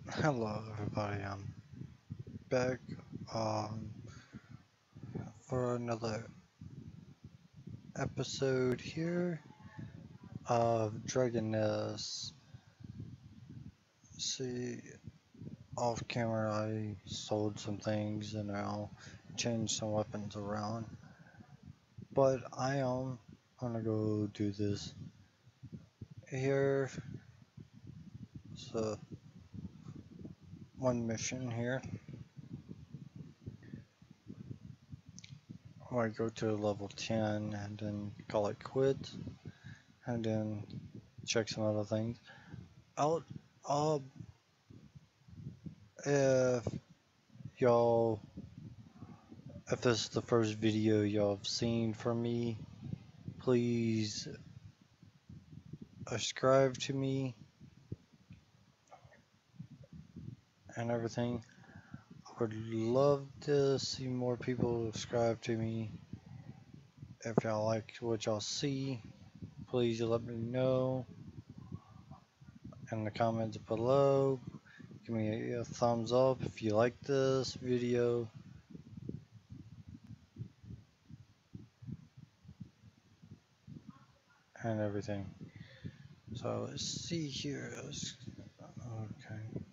Hello everybody, I'm back um, for another episode here of Dragon Nest. See, off camera I sold some things and I'll change some weapons around, but I am gonna go do this here. So one mission here where I go to level 10 and then call it quits and then check some other things. I'll, I'll if y'all, if this is the first video y'all have seen from me, please subscribe to me and everything. I would love to see more people subscribe to me. If y'all like what y'all see, please let me know in the comments below. Give me a thumbs up if you like this video and everything. So let's see here. Okay.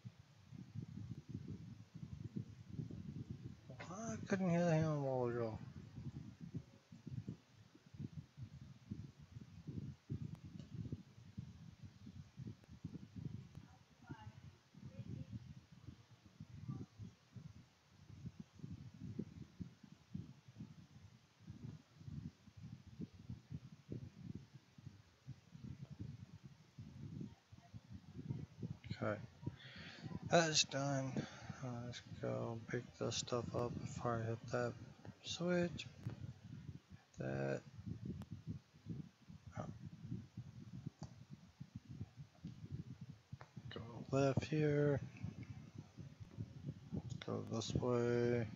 I couldn't hear him a while ago. Okay. That's done. Let's go pick this stuff up before I hit that switch. That. Oh, go left here. Go this way.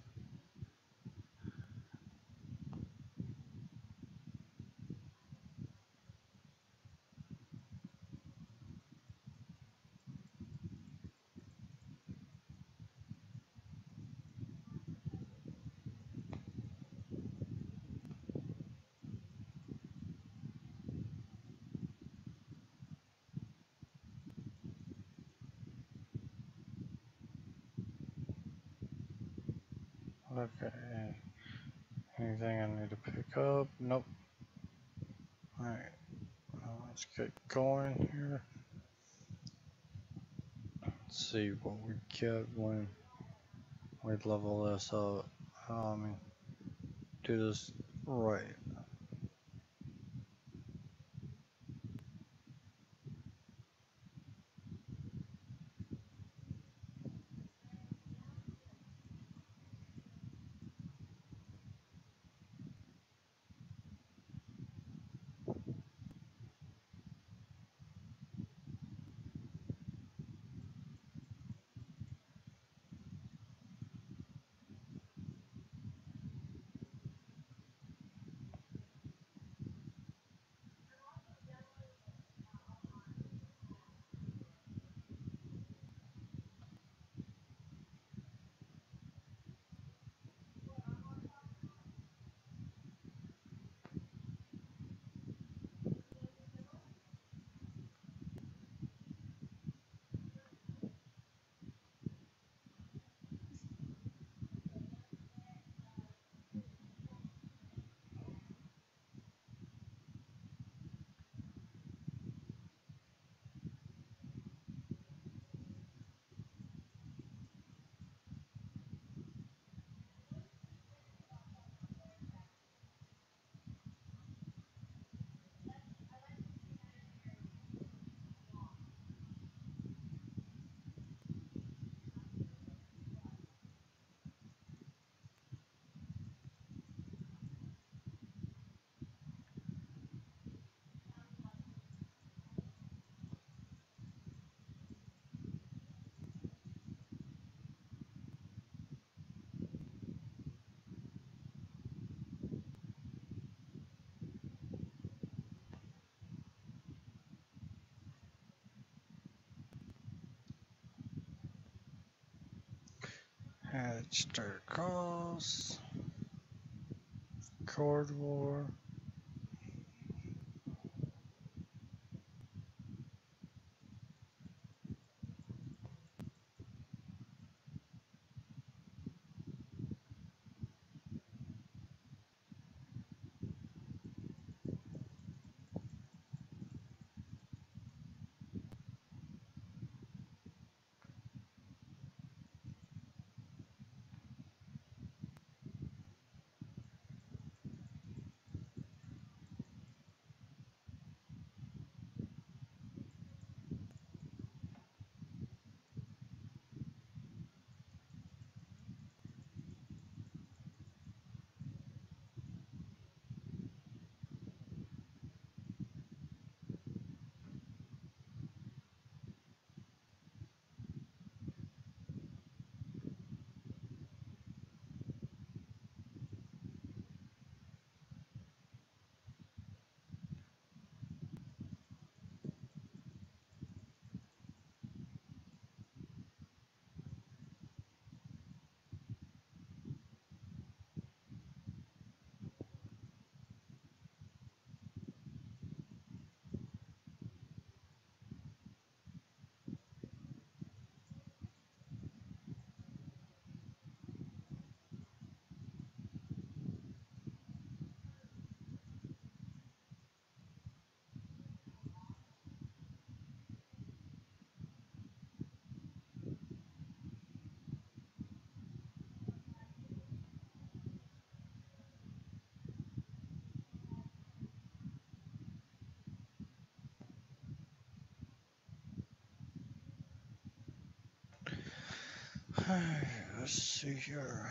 Okay. Anything I need to pick up? Nope. Alright. Let's get going here. Let's see what we get when we level this up. Do this right. Hatched Cross, Chord War. Let's see here.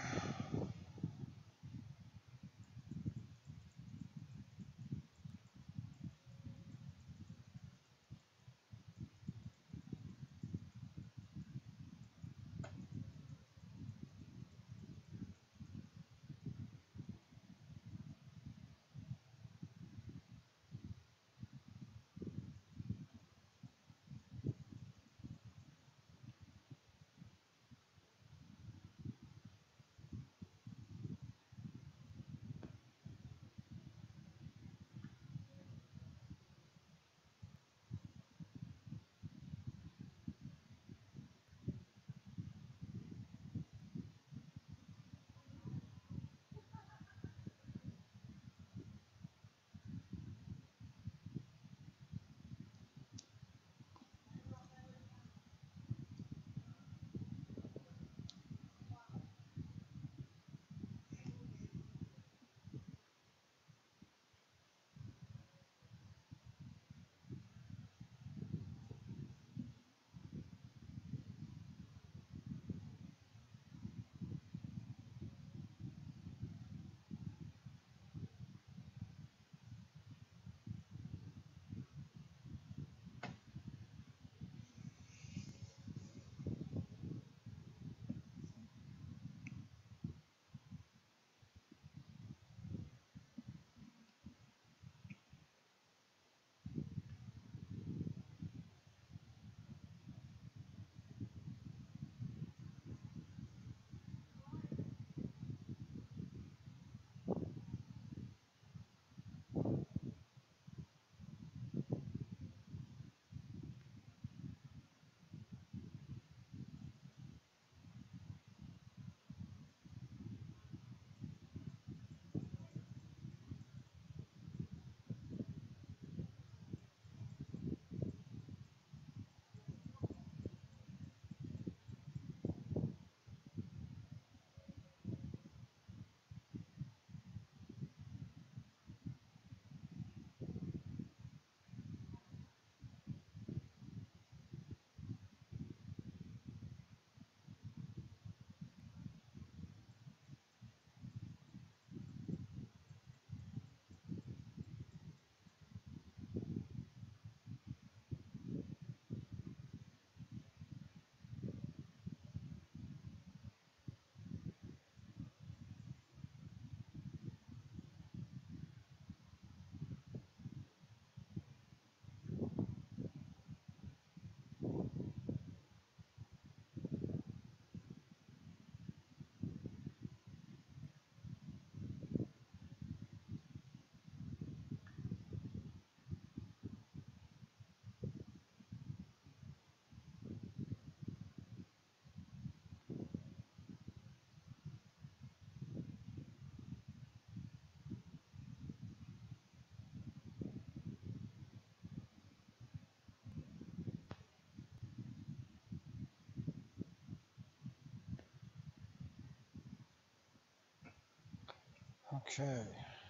Okay.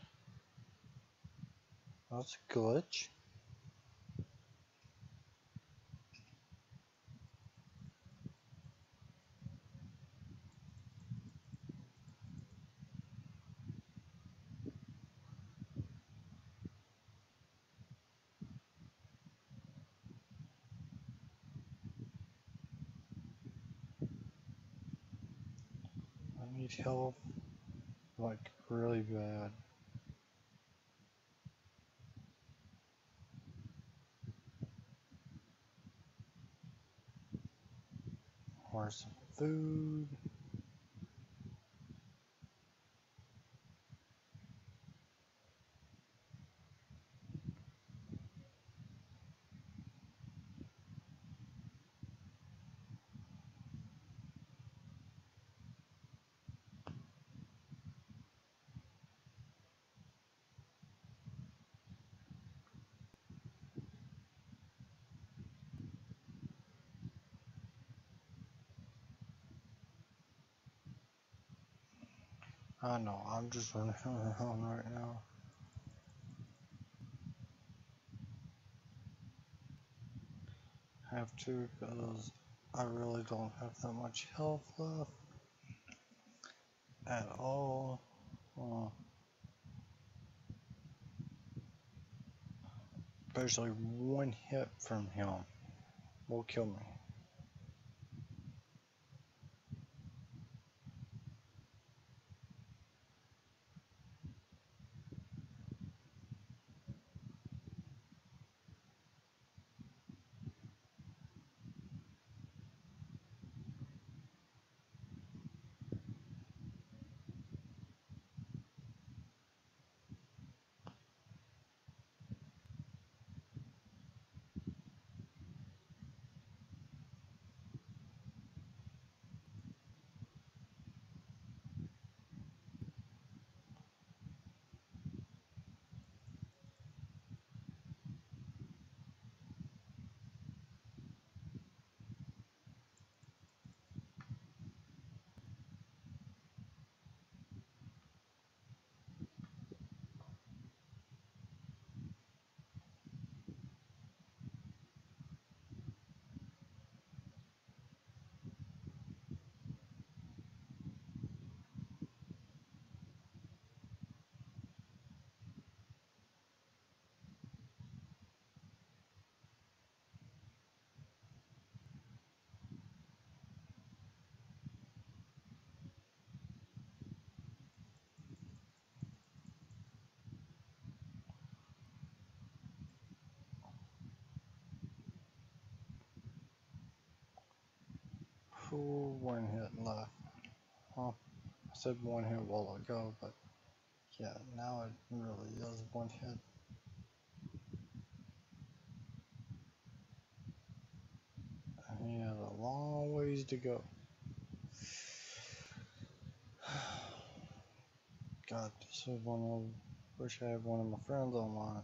That's a glitch. I need help, like, really bad. Or some food. I know, I'm just running around right now. Have to, because I really don't have that much health left at all. Basically, one hit from him will kill me. Ooh, one hit left. Huh. I said one hit a while ago, but yeah, now it really is one hit. And he has a long ways to go. God, this is one of. Wish I had one of my friends online.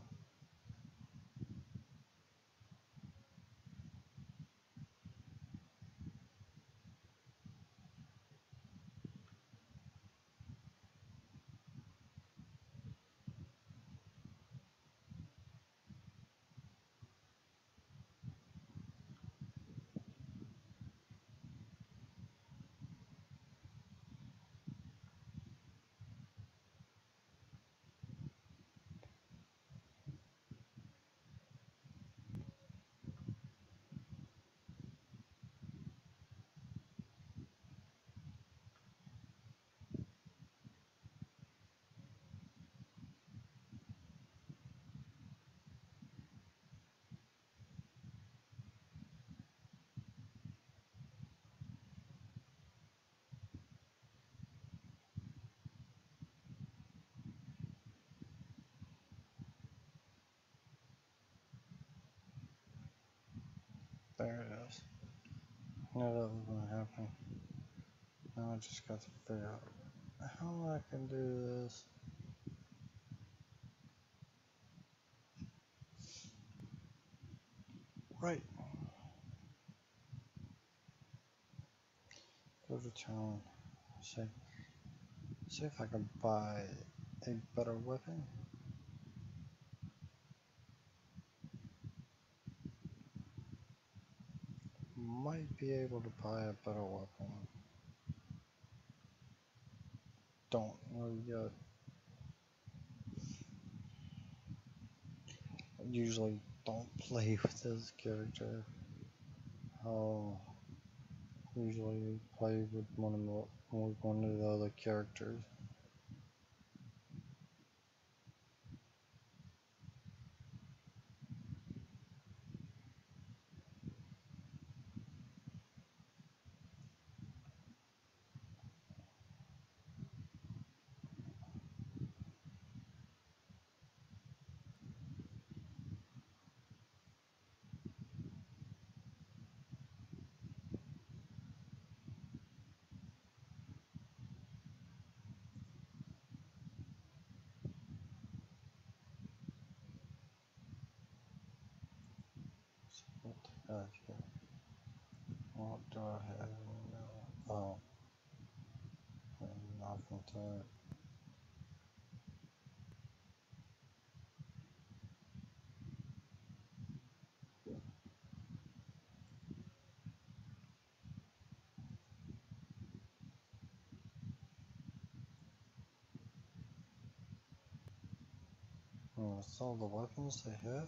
There it is. Knew that was gonna happen. Now I just got to figure out how I can do this. Right. Go to town. See if I can buy a better weapon. Might be able to buy a better weapon. Don't know yet. I usually don't play with this character. I'll usually play with one of the other characters. What do I have here? What do I have now? Oh, nothing to it. That's all the weapons they have.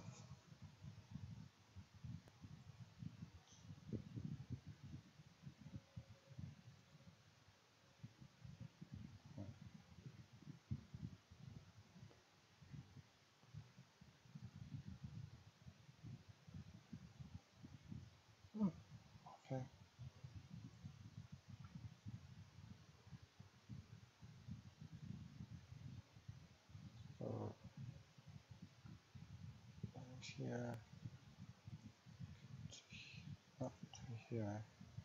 Okay. So here, up to here.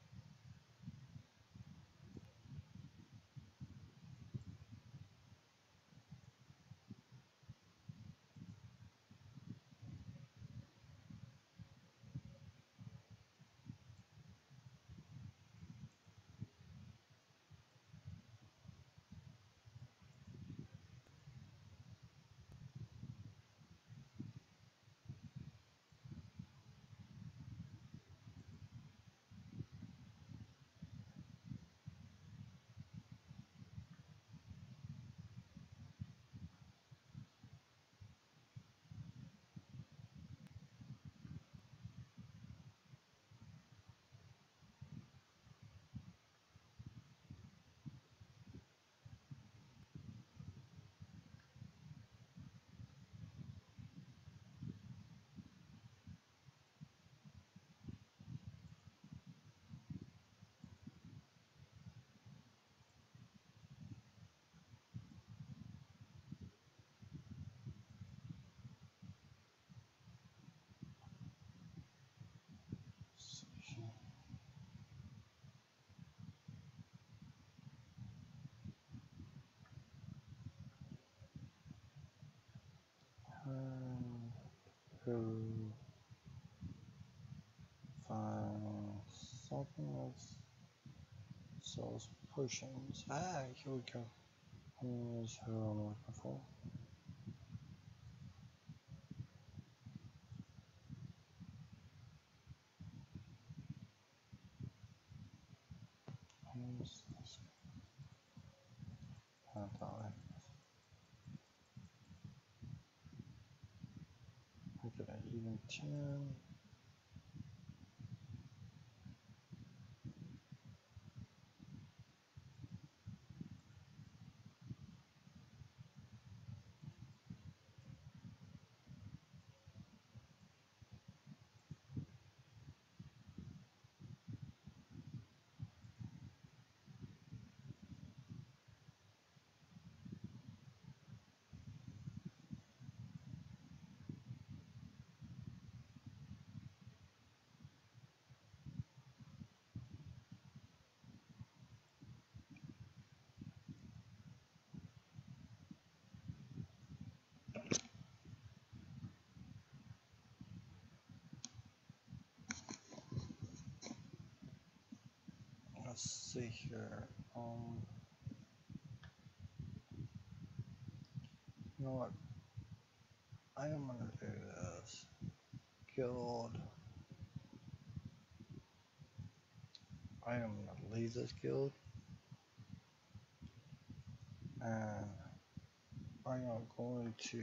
So here. Who find something else sells potions. Ah, here we go. Here's who I'm looking for. Here's this guy. Look at that, even 10. Let's see here. You know what? I am gonna do this. Guild. I am gonna leave this guild and I am going to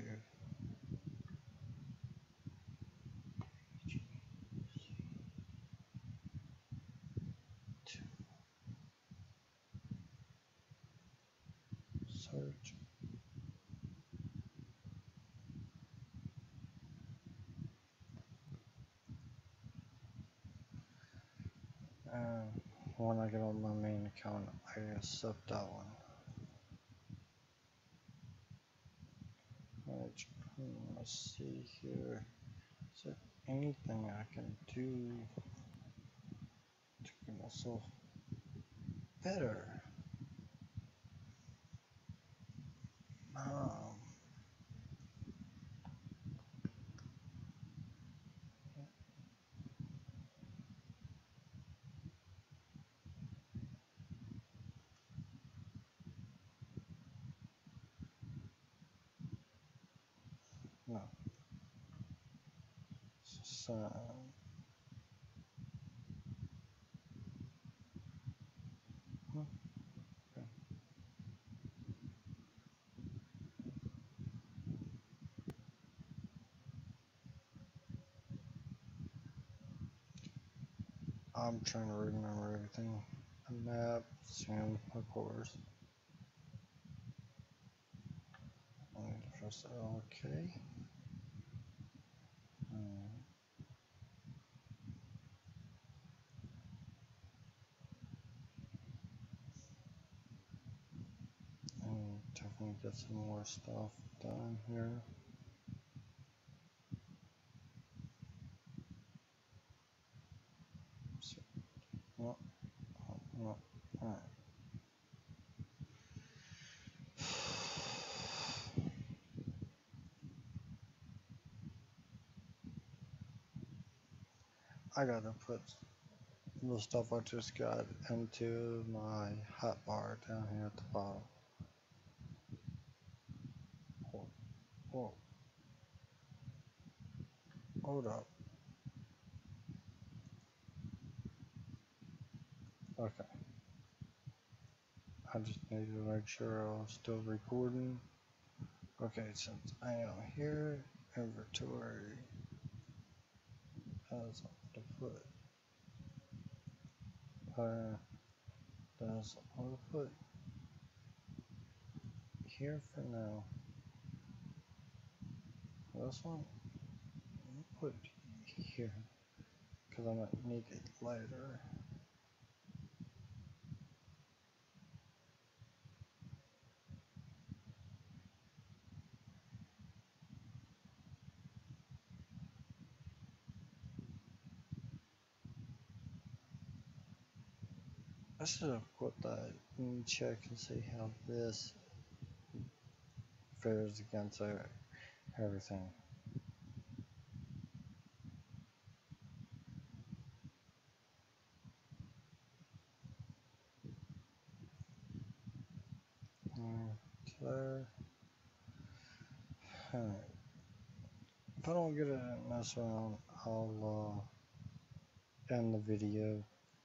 search. And when I get on my main account, I accept that one. Which, let's see here. Is there anything I can do to get myself better? Um, no. So, okay. I'm trying to remember everything. A map, sim, of course. I need to press OK. And definitely get some more stuff done here. So, no, no, alright. I gotta put the stuff I just got into my hotbar down here at the bottom. Whoa, whoa. Hold up. Okay. I just need to make sure I'm still recording. Okay, since I am here, inventory has to put that's I'll put here for now. This one I'll put here because I might need it later. I should have put that and check and see how this fares against everything. There. Alright. If I don't get it in this round, I'll end the video.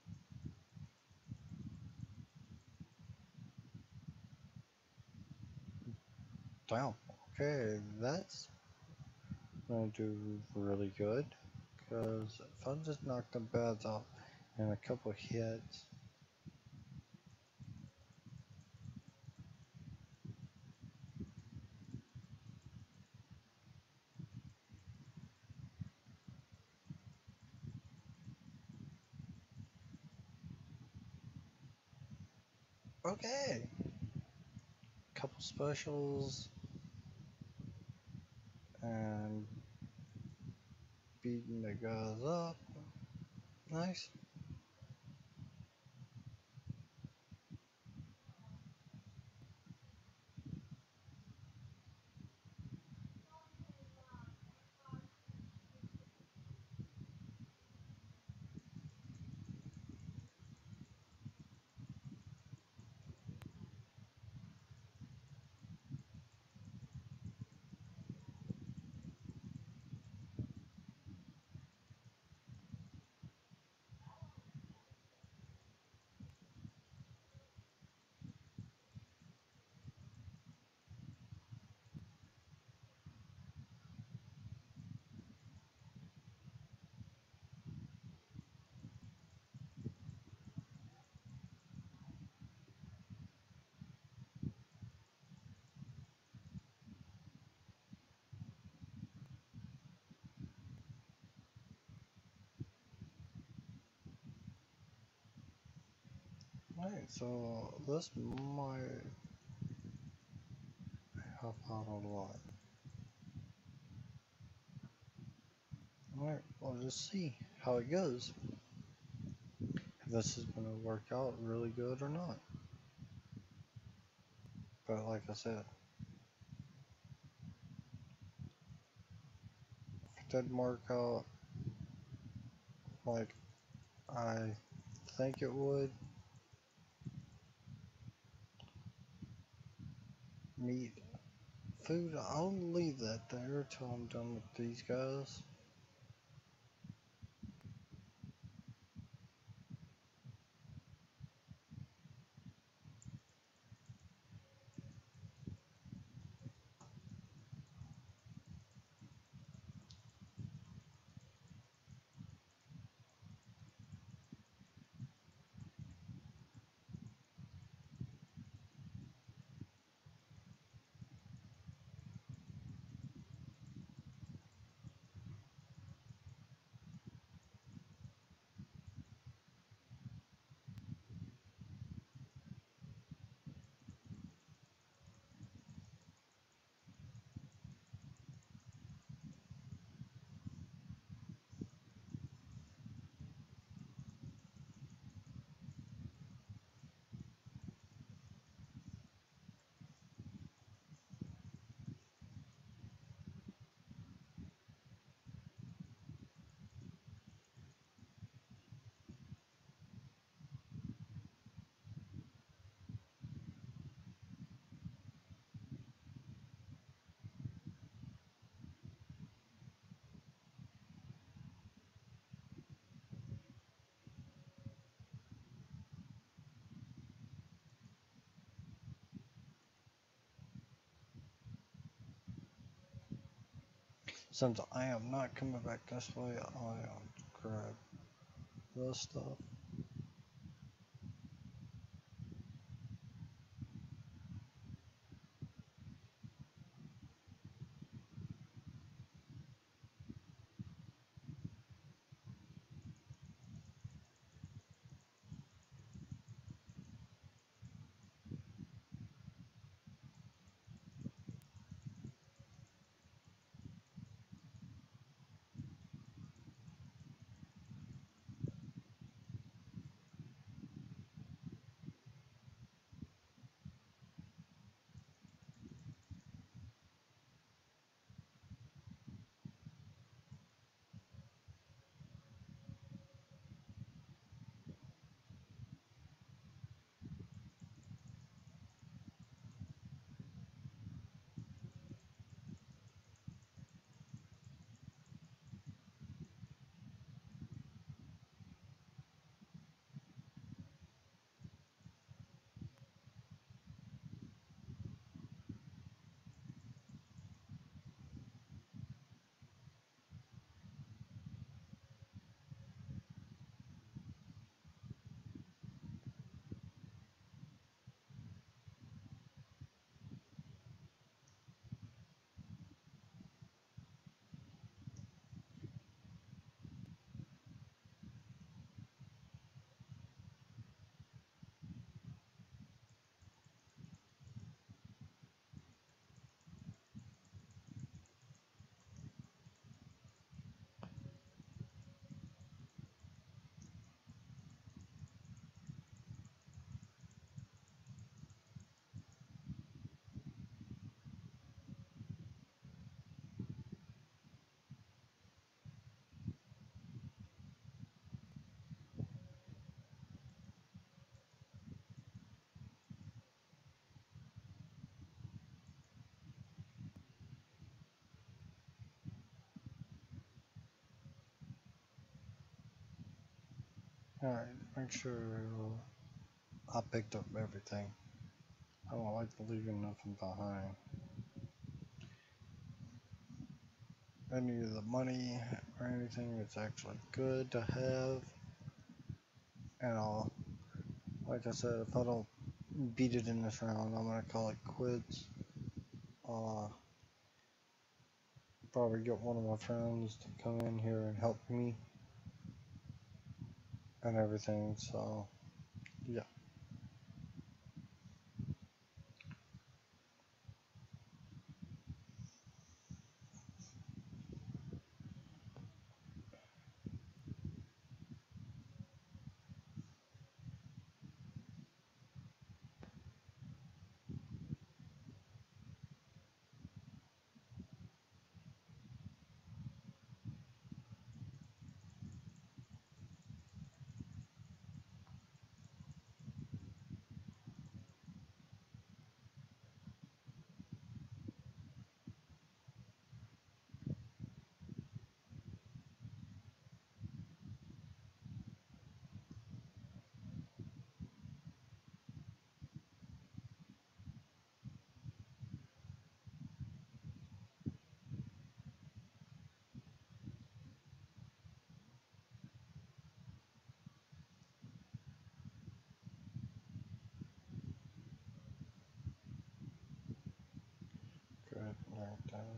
Damn. Okay, that's gonna do really good. Because if I just knock the beds out in a couple hits, okay. Couple specials and beating the guys up. Nice. Alright, so this might help out a lot. Alright, we'll just see how it goes. If this is going to work out really good or not. But like I said, if it didn't work out like I think it would, meat, food, I'll leave that there till I'm done with these guys. Since I am not coming back this way, I'll grab this stuff. Alright, make sure I picked up everything. I don't like leaving nothing behind. Any of the money or anything that's actually good to have. And like I said, if I don't beat it in this round, I'm gonna call it quits. Uh, Probably get one of my friends to come in here and help me and everything. So, yeah.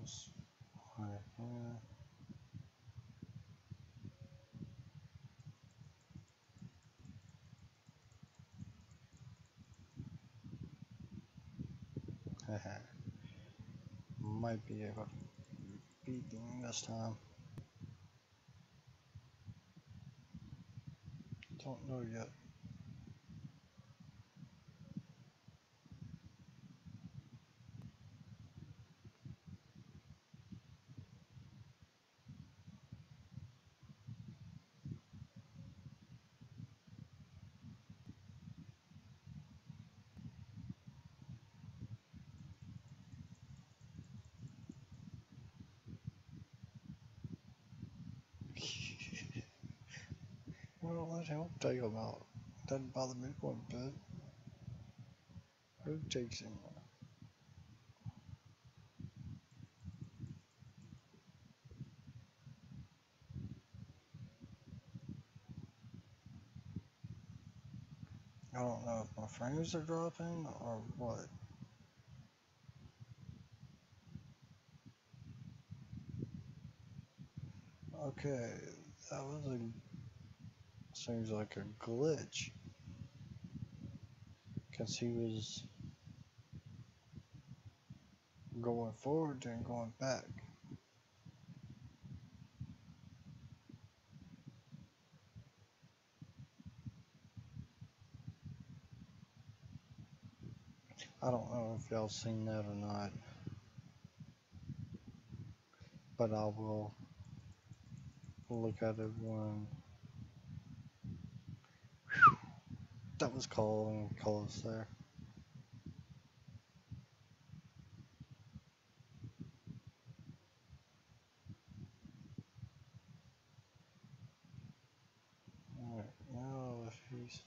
Just right here. Might be able to beat him this time. Don't know yet. Well, let him take him out. Doesn't bother me one bit. Who takes him? I don't know if my frames are dropping or what. Okay, that was a seems like a glitch. Cause he was going forward and going back. I don't know if y'all seen that or not, but I will look at it when that was calling close there. Alright, now if he's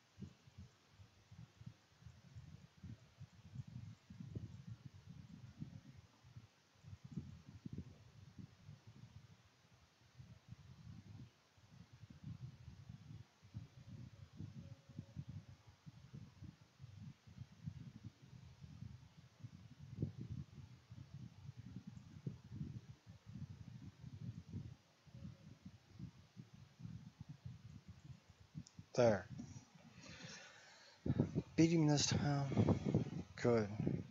there. Beat him this time. Good.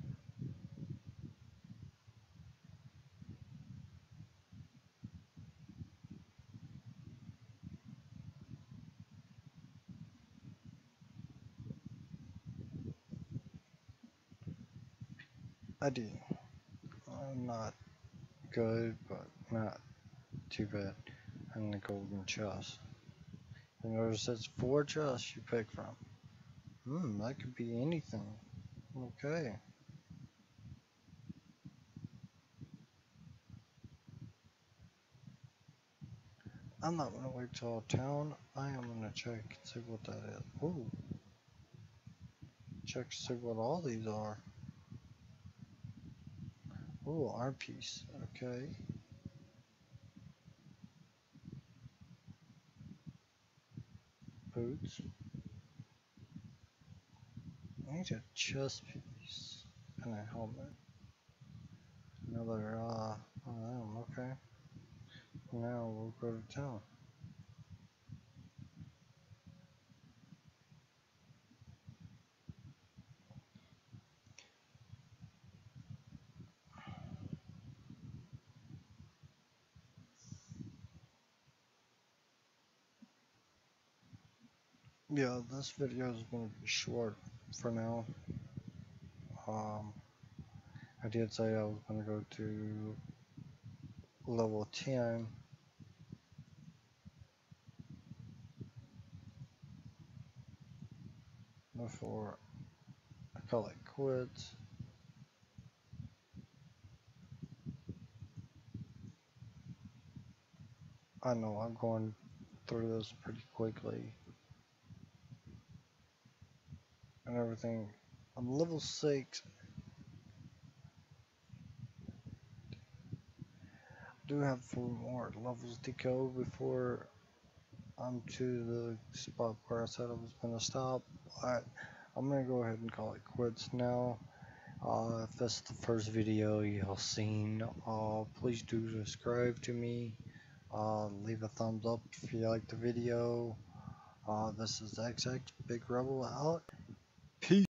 I did. Not good, but not too bad. And the golden chest. You notice it's 4 chests you pick from. That could be anything. Okay. I'm not gonna wait till town. I am gonna check and see what that is. Ooh. Check to see what all these are. Ooh, art piece. Okay. Boots. I need a chest piece and a helmet. Another okay. Now we'll go to town. Yeah, this video is gonna be short for now. I did say I was gonna go to level 10 before I call it quits. I know I'm going through this pretty quickly and everything. I'm level 6. Do have 4 more levels to go before I'm to the spot where I said I was gonna stop. I'm gonna go ahead and call it quits now. If this is the first video y'all seen, please do subscribe to me. Leave a thumbs up if you like the video. This is XX Big Rebel out. Peace.